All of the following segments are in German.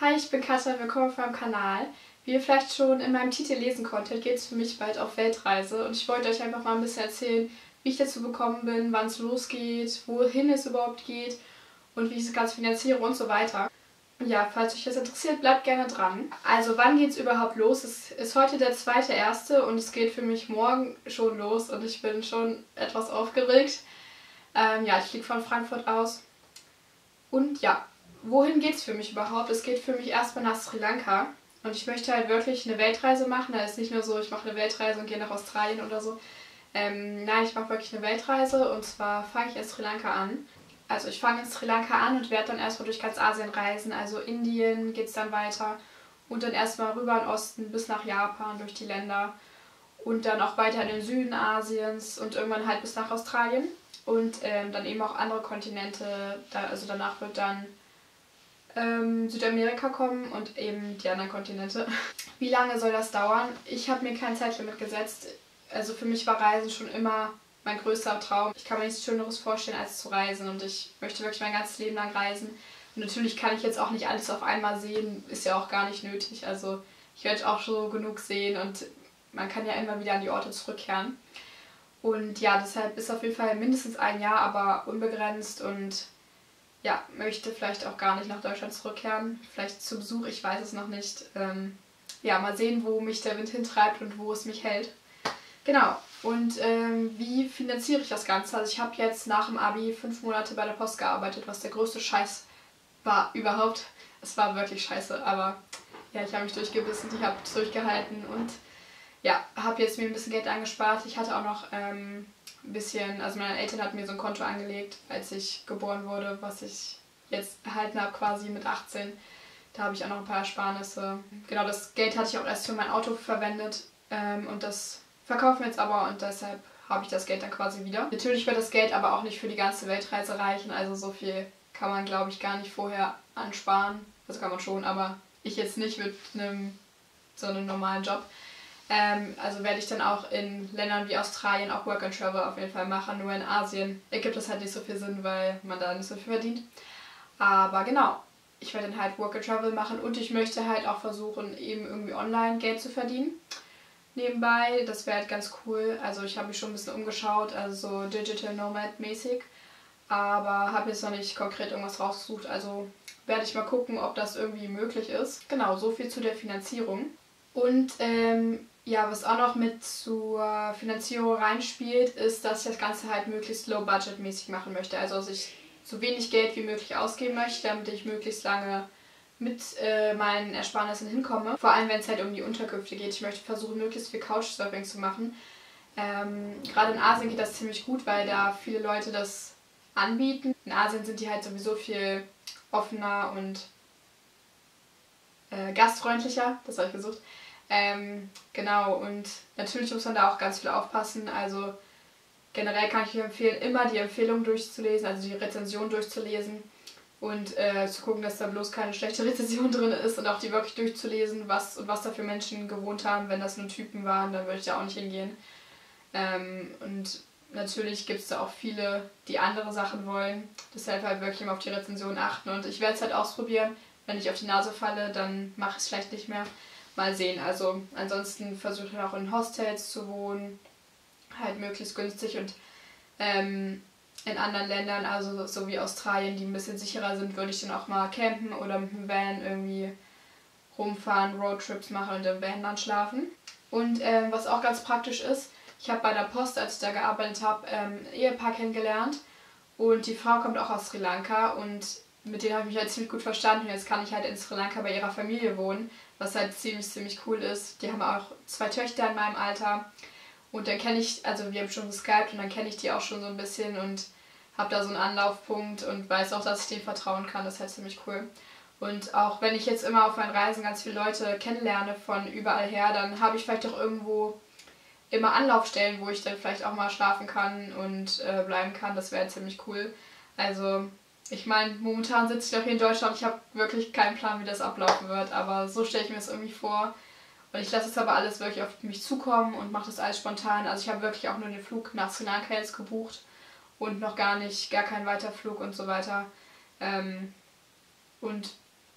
Hi, ich bin Katja, willkommen auf meinem Kanal. Wie ihr vielleicht schon in meinem Titel lesen konntet, geht es für mich bald auf Weltreise und ich wollte euch einfach mal ein bisschen erzählen, wie ich dazu gekommen bin, wann es losgeht, wohin es überhaupt geht und wie ich das Ganze finanziere und so weiter. Ja, falls euch das interessiert, bleibt gerne dran. Also wann geht es überhaupt los? Es ist heute der 2.1. und es geht für mich morgen schon los und ich bin schon etwas aufgeregt. Ja, ich fliege von Frankfurt aus. Und ja, wohin geht es für mich überhaupt? Es geht für mich erstmal nach Sri Lanka. Und ich möchte halt wirklich eine Weltreise machen. Da ist nicht nur so, ich mache eine Weltreise und gehe nach Australien oder so. Nein, ich mache wirklich eine Weltreise und zwar fange ich in Sri Lanka an. Also ich fange in Sri Lanka an und werde dann erstmal durch ganz Asien reisen. Also Indien geht es dann weiter und dann erstmal rüber in den Osten bis nach Japan durch die Länder. Und dann auch weiter in den Süden Asiens und irgendwann halt bis nach Australien. Und dann eben auch andere Kontinente, also danach wird dann Südamerika kommen und eben die anderen Kontinente. Wie lange soll das dauern? Ich habe mir kein Zeitlimit gesetzt. Also für mich war Reisen schon immer mein größter Traum. Ich kann mir nichts Schöneres vorstellen, als zu reisen und ich möchte wirklich mein ganzes Leben lang reisen. Und natürlich kann ich jetzt auch nicht alles auf einmal sehen, ist ja auch gar nicht nötig. Also ich werde auch so genug sehen und man kann ja immer wieder an die Orte zurückkehren. Und ja, deshalb ist auf jeden Fall mindestens ein Jahr, aber unbegrenzt und ja, möchte vielleicht auch gar nicht nach Deutschland zurückkehren. Vielleicht zu Besuch, ich weiß es noch nicht. Ja, mal sehen, wo mich der Wind hintreibt und wo es mich hält. Genau. Und wie finanziere ich das Ganze? Also ich habe jetzt nach dem Abi 5 Monate bei der Post gearbeitet, was der größte Scheiß war überhaupt. Es war wirklich scheiße, aber ja, ich habe mich durchgebissen, ich habe durchgehalten und ja, habe jetzt mir ein bisschen Geld angespart. Ich hatte auch noch ein bisschen, also meine Eltern hatten mir so ein Konto angelegt, als ich geboren wurde, was ich jetzt erhalten habe quasi mit 18. Da habe ich auch noch ein paar Ersparnisse. Genau, das Geld hatte ich auch erst für mein Auto verwendet und das verkaufen wir jetzt aber und deshalb habe ich das Geld dann quasi wieder. Natürlich wird das Geld aber auch nicht für die ganze Weltreise reichen, also so viel kann man glaube ich gar nicht vorher ansparen. Das kann man schon, aber ich jetzt nicht mit so einem normalen Job. Also werde ich dann auch in Ländern wie Australien auch Work and Travel auf jeden Fall machen. Nur in Asien ergibt das halt nicht so viel Sinn, weil man da nicht so viel verdient. Aber genau, ich werde dann halt Work and Travel machen und ich möchte halt auch versuchen, eben irgendwie online Geld zu verdienen. Nebenbei, das wäre halt ganz cool. Also ich habe mich schon ein bisschen umgeschaut, also so Digital Nomad mäßig. Aber habe jetzt noch nicht konkret irgendwas rausgesucht. Also werde ich mal gucken, ob das irgendwie möglich ist. Genau, so viel zu der Finanzierung. Und ja, was auch noch mit zur Finanzierung reinspielt, ist, dass ich das Ganze halt möglichst low-budget-mäßig machen möchte. Also dass ich so wenig Geld wie möglich ausgeben möchte, damit ich möglichst lange mit meinen Ersparnissen hinkomme. Vor allem, wenn es halt um die Unterkünfte geht. Ich möchte versuchen, möglichst viel Couchsurfing zu machen. Gerade in Asien geht das ziemlich gut, weil da viele Leute das anbieten. In Asien sind die halt sowieso viel offener und gastfreundlicher, das habe ich gesucht. Genau, und natürlich muss man da auch ganz viel aufpassen. Also generell kann ich euch empfehlen, immer die Empfehlung durchzulesen, also die Rezension durchzulesen und zu gucken, dass da bloß keine schlechte Rezension drin ist und auch die wirklich durchzulesen, was da für Menschen gewohnt haben. Wenn das nur Typen waren, dann würde ich da auch nicht hingehen. Und natürlich gibt es da auch viele, die andere Sachen wollen. Deshalb halt wirklich immer auf die Rezension achten und ich werde es halt ausprobieren. Wenn ich auf die Nase falle, dann mache ich es vielleicht nicht mehr. Mal sehen. Also ansonsten versuche ich auch in Hostels zu wohnen. Halt möglichst günstig und in anderen Ländern, also so wie Australien, die ein bisschen sicherer sind, würde ich dann auch mal campen oder mit dem Van irgendwie rumfahren, Roadtrips machen und im Van dann schlafen. Und was auch ganz praktisch ist, ich habe bei der Post, als ich da gearbeitet habe, ein Ehepaar kennengelernt und die Frau kommt auch aus Sri Lanka und mit denen habe ich mich halt ziemlich gut verstanden. Jetzt kann ich halt in Sri Lanka bei ihrer Familie wohnen, was halt ziemlich cool ist. Die haben auch 2 Töchter in meinem Alter. Und dann kenne ich, also wir haben schon geskypt und dann kenne ich die auch schon so ein bisschen und habe da so einen Anlaufpunkt und weiß auch, dass ich denen vertrauen kann. Das ist halt ziemlich cool. Und auch wenn ich jetzt immer auf meinen Reisen ganz viele Leute kennenlerne von überall her, dann habe ich vielleicht auch irgendwo immer Anlaufstellen, wo ich dann vielleicht auch mal schlafen kann und bleiben kann. Das wäre ziemlich cool. Also ich meine, momentan sitze ich noch hier in Deutschland, ich habe wirklich keinen Plan, wie das ablaufen wird, aber so stelle ich mir das irgendwie vor. Und ich lasse es aber alles wirklich auf mich zukommen und mache das alles spontan. Also ich habe wirklich auch nur den Flug nach Sri Lanka jetzt gebucht und noch gar keinen Weiterflug und so weiter. Und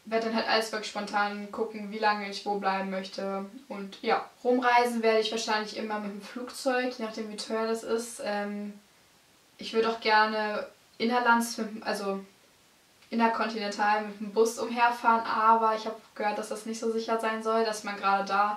werde dann halt alles wirklich spontan gucken, wie lange ich wo bleiben möchte. Und ja, rumreisen werde ich wahrscheinlich immer mit dem Flugzeug, je nachdem wie teuer das ist. Ich würde auch gerne innerlands, also interkontinental mit dem Bus umherfahren, aber ich habe gehört, dass das nicht so sicher sein soll, dass man gerade da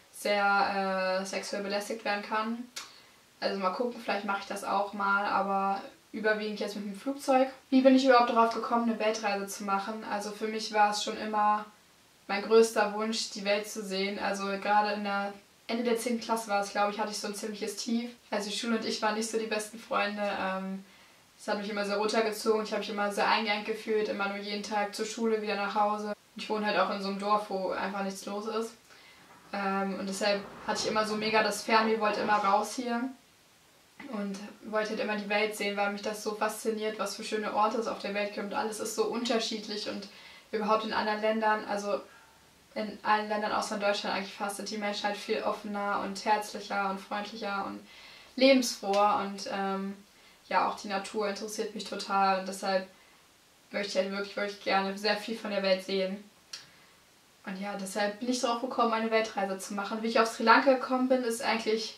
sehr sexuell belästigt werden kann. Also mal gucken, vielleicht mache ich das auch mal, aber überwiegend jetzt mit dem Flugzeug. Wie bin ich überhaupt darauf gekommen, eine Weltreise zu machen? Also für mich war es schon immer mein größter Wunsch, die Welt zu sehen. Also gerade Ende der 10. Klasse war es, glaube ich, hatte ich so ein ziemliches Tief. Also die Schule und ich waren nicht so die besten Freunde. Es hat mich immer sehr runtergezogen. Ich habe mich immer sehr eingeengt gefühlt, immer nur jeden Tag zur Schule, wieder nach Hause. Ich wohne halt auch in so einem Dorf, wo einfach nichts los ist. Und deshalb hatte ich immer so mega das Fernweh, wollte immer raus hier. Und wollte halt immer die Welt sehen, weil mich das so fasziniert, was für schöne Orte es auf der Welt gibt. Und alles ist so unterschiedlich und überhaupt in anderen Ländern, also in allen Ländern außer in Deutschland eigentlich fast, sind die Menschen halt viel offener und herzlicher und freundlicher und lebensfroher. Und ja, auch die Natur interessiert mich total. Und deshalb möchte ich halt wirklich gerne sehr viel von der Welt sehen. Und ja, deshalb bin ich darauf gekommen, eine Weltreise zu machen. Wie ich auf Sri Lanka gekommen bin, ist eigentlich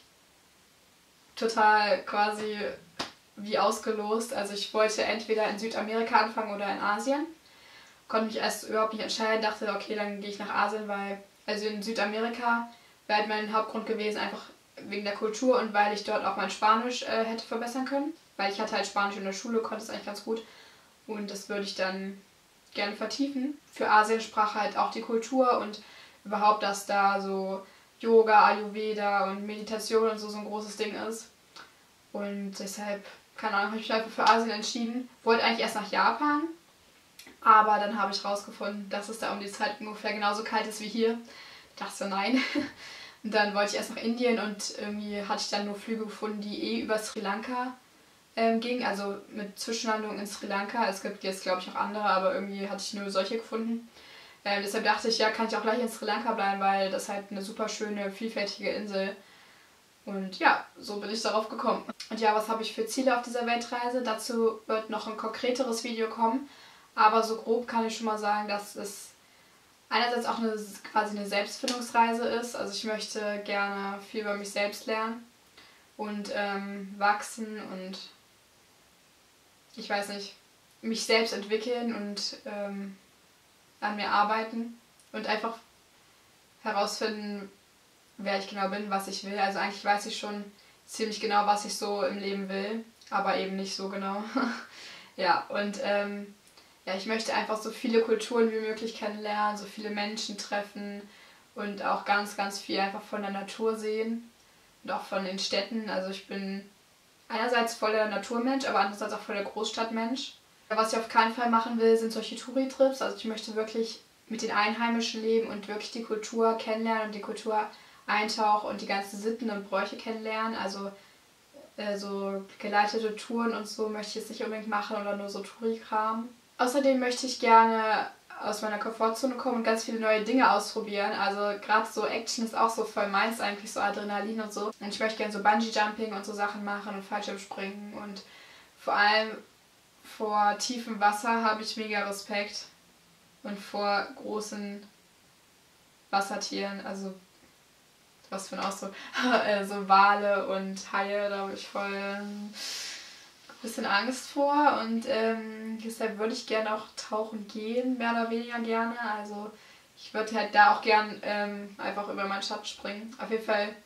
total quasi wie ausgelost. Also ich wollte entweder in Südamerika anfangen oder in Asien. Konnte mich erst überhaupt nicht entscheiden. Dachte, okay, dann gehe ich nach Asien, weil also in Südamerika wäre halt mein Hauptgrund gewesen, einfach wegen der Kultur und weil ich dort auch mein Spanisch hätte verbessern können. Weil ich hatte halt Spanisch in der Schule, konnte es eigentlich ganz gut. Und das würde ich dann gerne vertiefen. Für Asien sprach halt auch die Kultur und überhaupt, dass da so Yoga, Ayurveda und Meditation und so ein großes Ding ist. Und deshalb, keine Ahnung, habe ich mich einfach für Asien entschieden. Wollte eigentlich erst nach Japan, aber dann habe ich rausgefunden, dass es da um die Zeit ungefähr genauso kalt ist wie hier. Ich dachte so, nein. Und dann wollte ich erst nach Indien und irgendwie hatte ich dann nur Flüge gefunden, die über Sri Lanka ging, also mit Zwischenlandung in Sri Lanka. Es gibt jetzt, glaube ich, auch andere, aber irgendwie hatte ich nur solche gefunden. Deshalb dachte ich, ja, kann ich auch gleich in Sri Lanka bleiben, weil das halt eine super schöne, vielfältige Insel. Und ja, so bin ich darauf gekommen. Und ja, was habe ich für Ziele auf dieser Weltreise? Dazu wird noch ein konkreteres Video kommen. Aber so grob kann ich schon mal sagen, dass es einerseits auch quasi eine Selbstfindungsreise ist. Also ich möchte gerne viel über mich selbst lernen und wachsen und ich weiß nicht, mich selbst entwickeln und an mir arbeiten und einfach herausfinden, wer ich genau bin, was ich will. Also eigentlich weiß ich schon ziemlich genau, was ich so im Leben will, aber eben nicht so genau. Ja, und ja, ich möchte einfach so viele Kulturen wie möglich kennenlernen, so viele Menschen treffen und auch ganz viel einfach von der Natur sehen und auch von den Städten. Also ich bin einerseits voll der Naturmensch, aber andererseits auch voll der Großstadtmensch. Was ich auf keinen Fall machen will, sind solche Touri-Trips. Also ich möchte wirklich mit den Einheimischen leben und wirklich die Kultur kennenlernen und die Kultur eintauchen und die ganzen Sitten und Bräuche kennenlernen. Also so geleitete Touren und so möchte ich jetzt nicht unbedingt machen oder nur so Touri-Kram. Außerdem möchte ich gerne aus meiner Komfortzone kommen und ganz viele neue Dinge ausprobieren. Also gerade so Action ist auch so voll meins eigentlich, so Adrenalin und so. Und ich möchte gerne so Bungee-Jumping und so Sachen machen und Fallschirmspringen und vor allem vor tiefem Wasser habe ich mega Respekt und vor großen Wassertieren, also was für ein Ausdruck, so Wale und Haie, da habe ich voll ein bisschen Angst vor und deshalb würde ich gerne auch tauchen gehen, mehr oder weniger gerne, also ich würde halt da auch gern einfach über meinen Schatten springen. Auf jeden Fall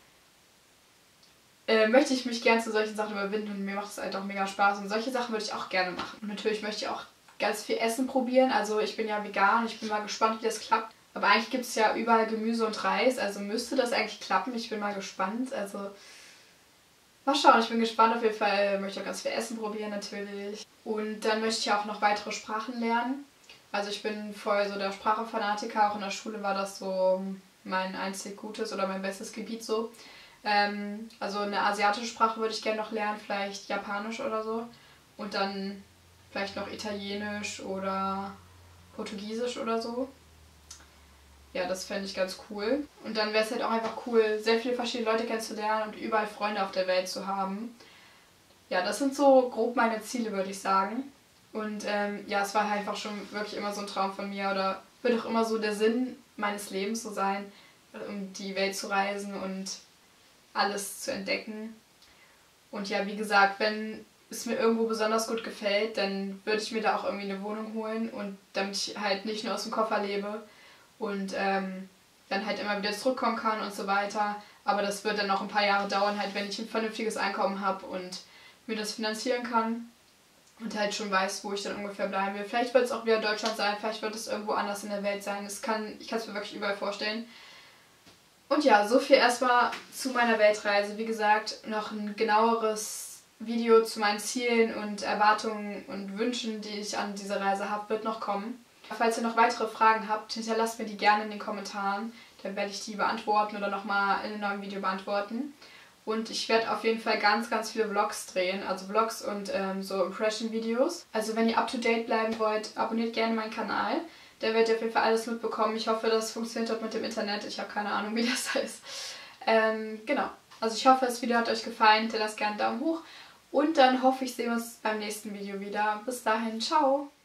möchte ich mich gern zu solchen Sachen überwinden und mir macht es halt auch mega Spaß und solche Sachen würde ich auch gerne machen. Und natürlich möchte ich auch ganz viel Essen probieren, also ich bin ja vegan, ich bin mal gespannt, wie das klappt. Aber eigentlich gibt es ja überall Gemüse und Reis, also müsste das eigentlich klappen, ich bin mal gespannt, also mal schauen, ich bin gespannt, auf jeden Fall möchte ich auch ganz viel Essen probieren natürlich. Und dann möchte ich auch noch weitere Sprachen lernen. Also ich bin voll so der Sprachenfanatiker, auch in der Schule war das so mein einzig gutes oder mein bestes Gebiet so. Also eine asiatische Sprache würde ich gerne noch lernen, vielleicht Japanisch oder so. Und dann vielleicht noch Italienisch oder Portugiesisch oder so. Ja, das fände ich ganz cool. Und dann wäre es halt auch einfach cool, sehr viele verschiedene Leute kennenzulernen und überall Freunde auf der Welt zu haben. Ja, das sind so grob meine Ziele, würde ich sagen. Und ja, es war halt einfach schon wirklich immer so ein Traum von mir oder wird auch immer so der Sinn meines Lebens so sein, um die Welt zu reisen und alles zu entdecken. Und ja, wie gesagt, wenn es mir irgendwo besonders gut gefällt, dann würde ich mir da auch irgendwie eine Wohnung holen und damit ich halt nicht nur aus dem Koffer lebe und dann halt immer wieder zurückkommen kann und so weiter. Aber das wird dann noch ein paar Jahre dauern, halt wenn ich ein vernünftiges Einkommen habe und mir das finanzieren kann und halt schon weiß, wo ich dann ungefähr bleiben will. Vielleicht wird es auch wieder Deutschland sein, vielleicht wird es irgendwo anders in der Welt sein. Ich kann es mir wirklich überall vorstellen. Und ja, so viel erstmal zu meiner Weltreise. Wie gesagt, noch ein genaueres Video zu meinen Zielen und Erwartungen und Wünschen, die ich an dieser Reise habe, wird noch kommen. Falls ihr noch weitere Fragen habt, hinterlasst mir die gerne in den Kommentaren. Dann werde ich die beantworten oder nochmal in einem neuen Video beantworten. Und ich werde auf jeden Fall ganz, ganz viele Vlogs drehen, also Vlogs und so Impression-Videos. Also wenn ihr up-to-date bleiben wollt, abonniert gerne meinen Kanal. Da werdet ihr auf jeden Fall alles mitbekommen. Ich hoffe, das funktioniert dort mit dem Internet. Ich habe keine Ahnung, wie das heißt. Genau. Also ich hoffe, das Video hat euch gefallen. Hinterlasst gerne einen Daumen hoch. Und dann hoffe ich, sehen wir uns beim nächsten Video wieder. Bis dahin, ciao!